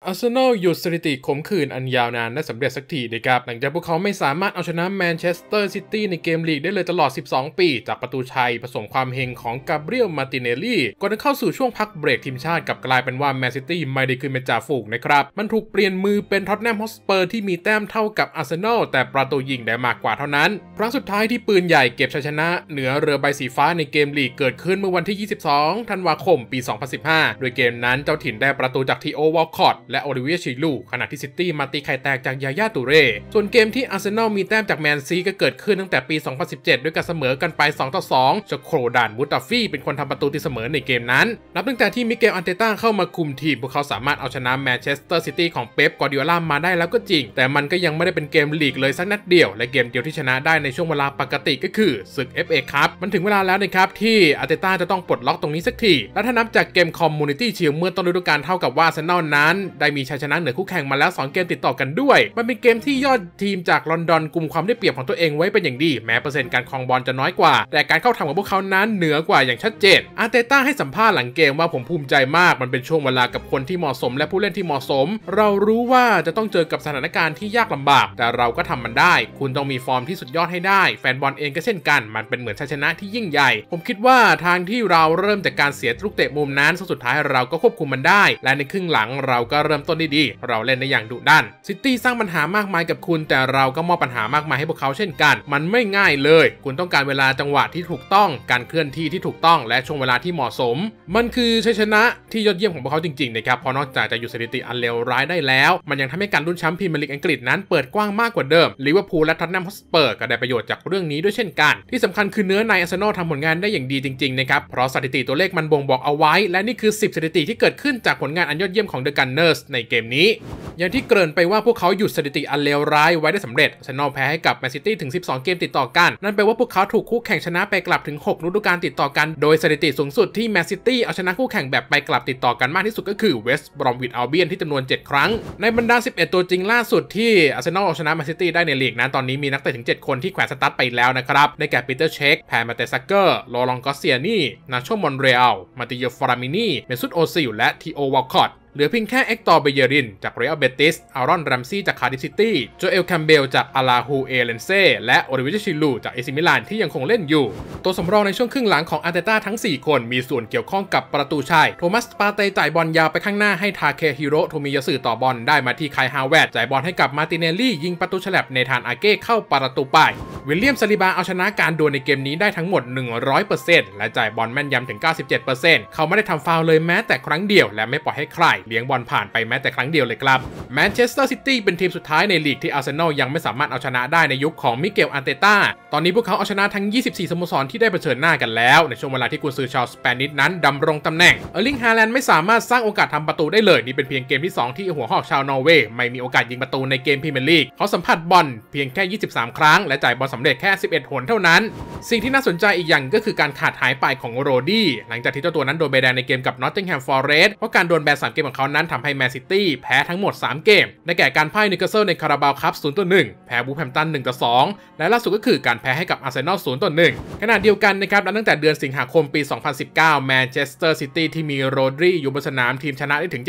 อาร์เซนอลหยุดสถิติขมขื่นอันยาวนานได้สำเร็จสักทีนะครับหลังจากพวกเขาไม่สามารถเอาชนะแมนเชสเตอร์ซิตี้ในเกมลีกได้เลยตลอด 12 ปีจากประตูชัยผสมความเฮงของกาเบรียล มาร์ติเนลลี่ก่อนจะเข้าสู่ช่วงพักเบรกทีมชาติกับกลายเป็นว่าแมนซิตี้ไม่ได้ขึ้นเป็นจ่าฝูงนะครับมันถูกเปลี่ยนมือเป็นท็อตแนมฮอตสเปอร์ที่มีแต้มเท่ากับอาร์เซนอลแต่ประตูยิงได้มากกว่าเท่านั้นครั้งสุดท้ายที่ปืนใหญ่เก็บชัยชนะเหนือเรือใบสีฟ้าในเกมลีกเกิดขึ้นเมื่อวันที่ 22 ธันวาคม ปี 2015 โดยเกมนั้นเจ้าถิ่นได้ประตูจากทีโอ วอลคอตและโอลิเวีย ชิลูขณะที่ซิตี้มาตีไข่แตกจากยาย่าตูเร่ส่วนเกมที่อาร์เซนอลมีแต้มจากแมนซีก็เกิดขึ้นตั้งแต่ปี 2017 ด้วยการเสมอกันไป 2-2 จากโครดานวูตาฟี่เป็นคนทำประตูตีเสมอในเกมนั้นนับตั้งแต่ที่มิเกล อันเตต้าเข้ามาคุมทีมพวกเขาสามารถเอาชนะแมนเชสเตอร์ซิตี้ของเป๊ป กวาร์ดิโอลามาได้แล้วก็จริงแต่มันก็ยังไม่ได้เป็นเกมลีกเลยสักนัดเดียวและเกมเดียวที่ชนะได้ในช่วงเวลาปกติก็คือศึก FA ครับมันถึงเวลาแล้วนะครับที่อาร์เตต้าจะต้องปลดล็อกตรงนี้สักทีและถ้านับจากเกมคอมมูนิตี้ชิลด์เมื่อต้นฤดูกาลเท่ากับว่าอาร์เซนอลนั้นได้มีชัยชนะเหนือคู่แข่งมาแล้ว2เกมติดต่อกันด้วยมันเป็นเกมที่ยอดทีมจากลอนดอนกุมความได้เปรียบของตัวเองไว้เป็นอย่างดีแม้เปอร์เซ็นต์การครองบอลจะน้อยกว่าแต่การเข้าทำของพวกเขานั้นเหนือกว่าอย่างชัดเจนอาร์เตต้าให้สัมภาษณ์หลังเกมว่าผมภูมิใจมากมันเป็นช่วงเวลากับคนที่เหมาะสมและผู้เล่นที่เหมาะสมเรารู้ว่าจะต้องเจอกับสถานการณ์ที่ยากลำบากแต่เราก็ทำมันได้คุณต้องมีฟอร์มที่สุดยอดให้ได้แฟนบอลเองก็เช่นกันมันเป็นเหมือนชัยชนะที่ยิ่งใหญ่ผมคิดว่าทางที่เราเริ่มจากการเสียลูกเตะมุมนั้นสุดท้ายเราก็ควบคุมมันได้และในครึ่งหลังเราก็เริ่มต้นได้ดีเราเล่นได้อย่างดุดันซิตี้สร้างปัญหามากมายกับคุณแต่เราก็มอบปัญหามากมายให้พวกเขาเช่นกันมันไม่ง่ายเลยคุณต้องการเวลาจังหวะที่ถูกต้องการเคลื่อนที่ที่ถูกต้องและช่วงเวลาที่เหมาะสมมันคือชัยชนะที่ยอดเยี่ยมของพวกเขาจริงๆนะครับเพราะนอกจากจะหยุดสถิติอันเลวร้ายได้แล้วมันยังทำให้การลุ้นแชมป์พรีเมียร์ลีกอังกฤษนั้นเปิดกว้างมากกว่าเดิมลิเวอร์พูลและท็อตแนมฮอตสเปอร์ก็ได้ประโยชน์จากเรื่องนี้ด้วยเช่นกันที่สำคัญคือเนื้อในอาร์เซนอลทำผลงานได้อย่างดีจริงๆนะครับเพราะสถิติตัวเลขมันบ่งบอกเอาไว้และนี่คือ10สถิติที่เกิดขึ้นจากผลงานอันยอดเยี่ยมของเดอะกันเนอร์สในเกมนี้อย่างที่เกริ่นไปว่าพวกเขาหยุดสถิติอันเลวร้ายไว้ได้สำเร็จอาร์เซนอลแพ้ให้กับแมนซิตี้ถึง12เกมติดต่อกันนั่นแปลว่าพวกเขาถูกคู่แข่งชนะไปกลับถึง6ฤดูกาลติดต่อกันโดยสถิติสูงสุดที่แมนซิตี้เอาชนะคู่แข่งแบบไปกลับติดต่อกันมากที่สุดก็คือเวสต์บรอมวิชอัลเบียนที่จำนวน7ครั้งในบรรดา11ตัวจริงล่าสุดที่อาร์เซนอลเอาชนะแมนซิตี้ได้ในลีกนั้นตอนนี้มีนักเตะถึง7คนที่แขวนสตาร์ทไปแล้วนะครับได้แก่ปีเตอร์เชคแพร์มาเตซักเกอร์โรลองกอสเซียนีนาโชมอนเรอัลมาติโยฟรามินีเมซุตโอซิลและทีโอวอลคอตเหลือเพียงแค่เอ็กตอร์เบเยรินจากเรอัลเบติสอารอนแรมซี่จากคาร์ดิฟซิตี้โจเอลแคมเบลจากอาลาฮูเอเลนเซ่และโอลิเวีย ชิลูจากเอซิมิลานที่ยังคงเล่นอยู่ตัวสำรองในช่วงครึ่งหลังของอาร์เตต้าทั้ง4คนมีส่วนเกี่ยวข้องกับประตูชัยโทมัสปาเตจ่ายบอลยาวไปข้างหน้าให้ทาเคฮิโร่โทมิยาสึต่อบอลได้มาที่ไคฮาวเวร์ดจ่ายบอลให้กับมาร์ติเนลลี่ยิงประตูฉลับในทานอาเก้เข้าประตูไปวิลเลียมซาลิบาเอาชนะการดวลในเกมนี้ได้ทั้งหมด 100% และจ่ายบอลแม่นยำถึง 97% เขาไม่ได้ทำฟาวล์เลยแม้แต่ครั้งเดียวและไม่ปล่อยให้ใครเลี้ยงบอลผ่านไปแม้แต่ครั้งเดียวเลยครับแมนเชสเตอร์ซิตี้เป็นทีมสุดท้ายในลีกที่อาร์เซนอลยังไม่สามารถเอาชนะได้ในยุคของมิเกล อันเตต้าตอนนี้พวกเขาเอาชนะทั้ง24สโมสรที่ได้เผชิญหน้ากันแล้วในช่วงเวลาที่กุนซือชาวสเปนิชนั้นดำรงตำแหน่งเออร์ลิง ฮาแลนด์ไม่สามารถสร้างโอกาสทำประตูได้เลยนี่เป็นเพียงเกมที่2ที่หัวหอกชาวนอร์เวย์ไม่มีโอกาสยิงประตูในเกมพรีเมียร์ลีกเขาสัมผัสบอลเพียงแค่23ครั้งและจ่ายบอลสำเร็จแค่11หนเท่านั้นสิ่งที่น่าสนใจอีกอย่างก็คือการขาดหายไปของโรดี้หลังจากที่เจ้าตัวนั้นโดนใบแดงในเกมกับนอตติงแฮมฟอเรสต์เพราะการโดนแบน3เกมของเขานั้นทำให้แมนซิตี้แพ้ทั้งหมด3เกมได้แก่การพ่ายนิวคาสเซิลในคาราบาวคัพ 0-1 แพ้วูแฮมป์ตัน 1-2 และล่าสุดก็คือการแพ้ให้กับอาร์เซนอล 0-1 ขณะเดียวกันนะครับตั้งแต่เดือนสิงหาคมปี 2019 แมนเชสเตอร์ซิตี้ที่มีโรดรีอยู่บนสนามทีมชนะได้ถึง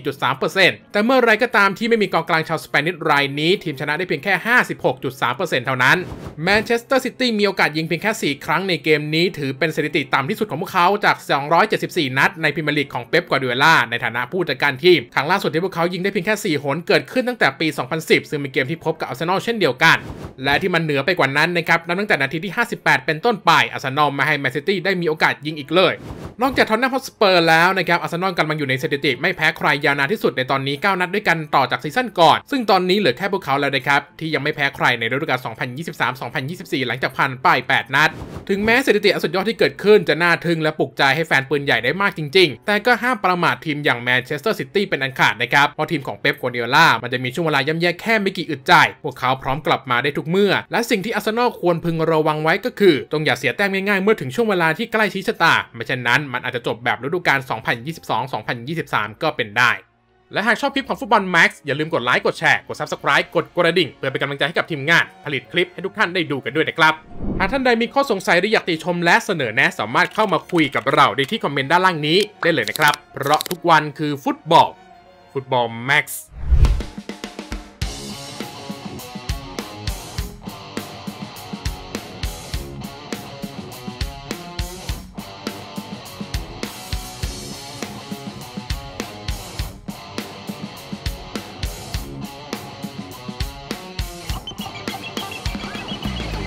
74.3% แต่เมื่อไรก็ตามที่ไม่มีกองกลางชาวสเปนิชรายนี้ทีมชนะได้เพียงแค่ 56.3% เท่านั้นแมนเชสเตอร์ซิตี้มีโอกาสยิงเพียงแค่4ครั้งในเกมนี้ถือเป็นสถิติต่ำที่สุดของพวกเขาจาก274นัดในพรีเมียร์ลีกของเป๊ป กวาร์ดิโอลาในฐานะผู้จัดการทีมครั้งล่าสุดที่พวกเขายิงได้เพียงแค่4หนเกิดขึ้นตั้งแต่ปี 2010 ซึ่งเป็นเกมที่พบกับอาร์เซนอลเช่นเดียวกันและที่มันเหนือไปกว่านั้นนะครับนับตั้งแต่นาทีที่58เป็นต้นไปอาร์เซนอลไม่ให้แมนซิตี้ได้มีโอกาสยิงอีกเลยนอกจากท็อตแนมฮอตสเปอร์แล้วนะครับอาร์เซนอลกำลังอยู่ในสถิติไม่แพ้ใครยาวนานที่สุดในตอนนี้9นัดด้วยกันต่อจากซีซั่นก่อนซึ่งตอนนี้เหลือแค่พวกเขาแล้วนะครับที่ยังไม่แพ้ใครในฤดูกาล 2023-2024 หลังจากผ่านไป8นัดถึงแม้สถิติอันสุดยอดที่เกิดขึ้นจะน่าทึ่งและปลุกใจให้แฟนปืนใหญ่ได้มากจริงๆแต่ก็ห้ามประมาททีมอย่างแมนเชสเตอร์ซิตี้เป็นอันขาดนะครับเพราะทีมของเป๊ป กวาร์ดิโอลามันจะมีช่วงเวลาย่ำแย่แค่ไม่กี่อึดใจพวกเขาพร้อมกลับมาได้ทุกเมื่อและสิ่งที่อาร์เซนอลควรพึงระวังไว้ก็คือต้องอย่าเสียแต้มง่ายๆเมื่อถึงช่วงเวลาที่ใกล้ชี้ชะตาไม่เช่นนั้นมันอาจจะจบแบบฤดูกาล 2022-2023 ก็เป็นได้และหากชอบคลิปของฟุตบอลแม็กซ์อย่าลืมกดไลค์กดแชร์กด Subscribe กดกระดิ่งเพื่อเป็นกำลังใจให้กับทีมงานผลิตคลิปให้ทุกท่านได้ดูกันด้วยนะครับหากท่านใดมีข้อสงสัยหรืออยากติชมและเสนอแนะสามารถเข้ามาคุยกับเราได้ที่คอมเมนต์ด้านล่างนี้ได้เลยนะครับเพราะทุกวันคือฟุตบอลฟุตบอลแม็กซ์